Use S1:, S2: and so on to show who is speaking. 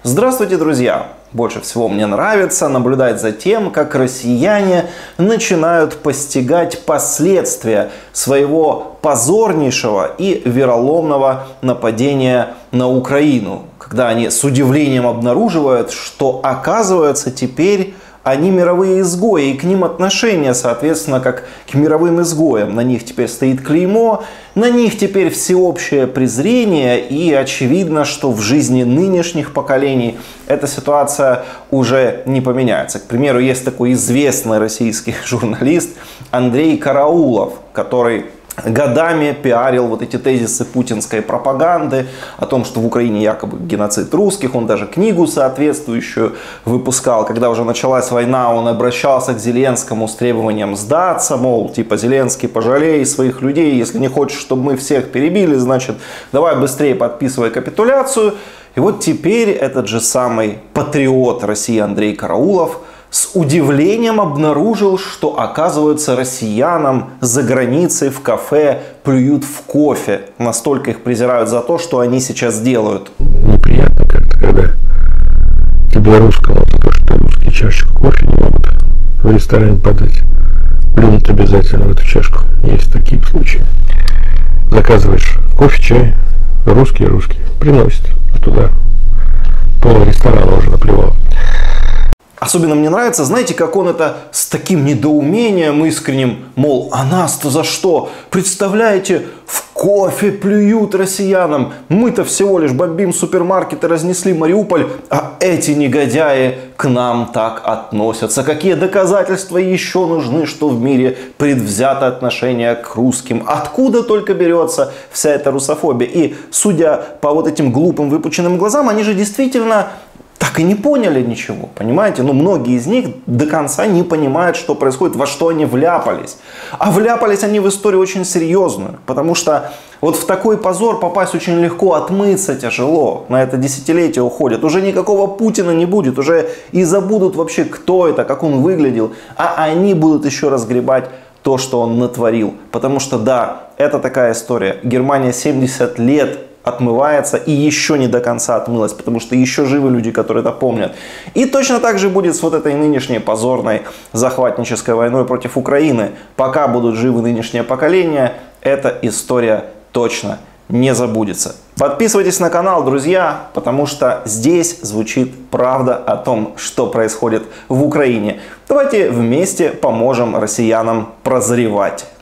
S1: Здравствуйте, друзья! Больше всего мне нравится наблюдать за тем, как россияне начинают постигать последствия своего позорнейшего и вероломного нападения на Украину. Когда они с удивлением обнаруживают, что оказывается теперь они мировые изгои, и к ним отношение, соответственно, как к мировым изгоям. На них теперь стоит клеймо, на них теперь всеобщее презрение, и очевидно, что в жизни нынешних поколений эта ситуация уже не поменяется. К примеру, есть такой известный российский журналист Андрей Караулов, который годами пиарил вот эти тезисы путинской пропаганды о том, что в Украине якобы геноцид русских. Он даже книгу соответствующую выпускал. Когда уже началась война, он обращался к Зеленскому с требованием сдаться. Мол, типа, Зеленский, пожалей своих людей. Если не хочешь, чтобы мы всех перебили, значит, давай быстрее подписывай капитуляцию. И вот теперь этот же самый патриот России Андрей Караулов с удивлением обнаружил, что, оказывается, россиянам за границей в кафе плюют в кофе. Настолько их презирают за то, что они сейчас делают.
S2: Неприятно как-то, когда тебе русскому за то, что русские чашечку кофе не могут в ресторане подать. Плюнут обязательно в эту чашку. Есть такие случаи. Заказываешь кофе, чай, русские приносят. А туда пол ресторана уже наплевал.
S1: Особенно мне нравится, знаете, как он это с таким недоумением искренним, мол, а нас-то за что? Представляете, в кофе плюют россиянам. Мы-то всего лишь бомбим супермаркеты, разнесли Мариуполь, а эти негодяи к нам так относятся. Какие доказательства еще нужны, что в мире предвзято отношение к русским? Откуда только берется вся эта русофобия? И судя по вот этим глупым выпученным глазам, они же действительно так и не поняли ничего, понимаете? Ну, многие из них до конца не понимают, что происходит, во что они вляпались. А вляпались они в историю очень серьезную, потому что вот в такой позор попасть очень легко, отмыться тяжело. На это десятилетия уходят. Уже никакого Путина не будет, уже и забудут вообще, кто это, как он выглядел. А они будут еще разгребать то, что он натворил. Потому что, да, это такая история. Германия 70 лет отмывается и еще не до конца отмылась, потому что еще живы люди, которые это помнят. И точно так же будет с вот этой нынешней позорной захватнической войной против Украины. Пока будут живы нынешнее поколение, эта история точно не забудется. Подписывайтесь на канал, друзья, потому что здесь звучит правда о том, что происходит в Украине. Давайте вместе поможем россиянам прозревать.